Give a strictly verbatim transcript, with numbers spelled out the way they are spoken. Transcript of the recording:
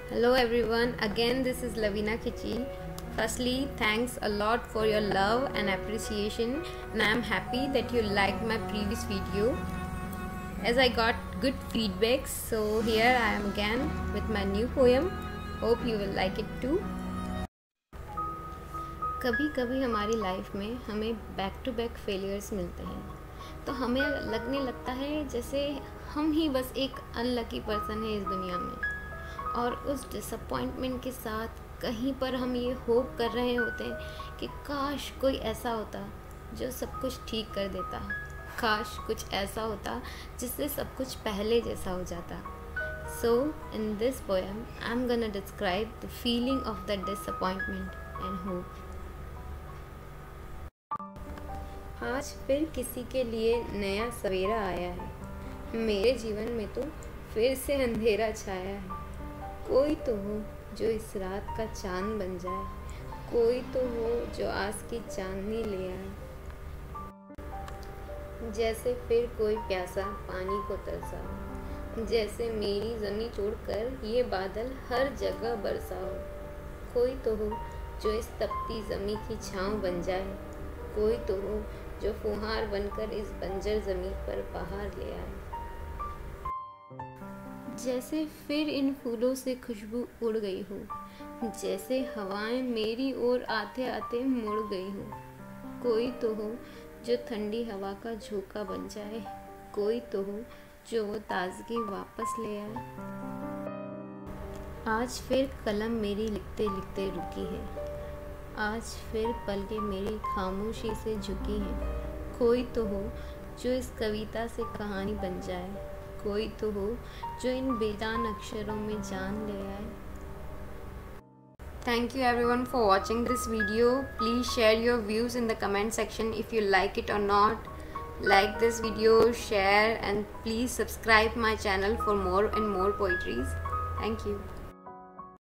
Hello everyone, again this is Lavina Khichi. Firstly, thanks a lot for your love and appreciation, and I am happy that you liked my previous video as I got good feedback. So here I am again with my new poem. Hope you will like it too. कभी कभी हमारी life में हमें back to back failures मिलते हैं, तो हमें लगने लगता है जैसे हम ही बस एक अनलकी पर्सन है इस दुनिया में, और उस डिसअपॉइंटमेंट के साथ कहीं पर हम ये होप कर रहे होते हैं कि काश कोई ऐसा होता जो सब कुछ ठीक कर देता, काश कुछ ऐसा होता जिससे सब कुछ पहले जैसा हो जाता. So in this poem I'm gonna describe the feeling of that disappointment and hope. आज फिर किसी के लिए नया सवेरा आया है, मेरे जीवन में तो फिर से अंधेरा छाया है. कोई तो हो जो इस रात का चांद बन जाए, कोई तो हो जो आज की चांदनी ले आए. जैसे फिर कोई प्यासा पानी को तरसा, जैसे मेरी ज़मीं छोड़कर ये बादल हर जगह बरसा हो. कोई तो हो जो इस तपती ज़मीं की छाँव बन जाए, कोई तो हो जो फुहार बनकर इस बंजर ज़मीं पर बहार ले आए. जैसे फिर इन फूलों से खुशबू उड़ गई हो, जैसे हवाएं मेरी ओर आते आते मुड़ गई हो. कोई तो हो जो ठंडी हवा का झोंका बन जाए, कोई तो हो जो वो ताजगी वापस ले आए. आज फिर कलम मेरी लिखते लिखते रुकी है, आज फिर पलकें मेरी खामोशी से झुकी हैं. कोई तो हो जो इस कविता से कहानी बन जाए, कोई तो हो जो इन बेजान अक्षरों में जान ले आए. Thank you everyone for watching this video. Please share your views in the comment section if you like it or not. Like this video, share, and please subscribe my channel for more and more poetries. Thank you.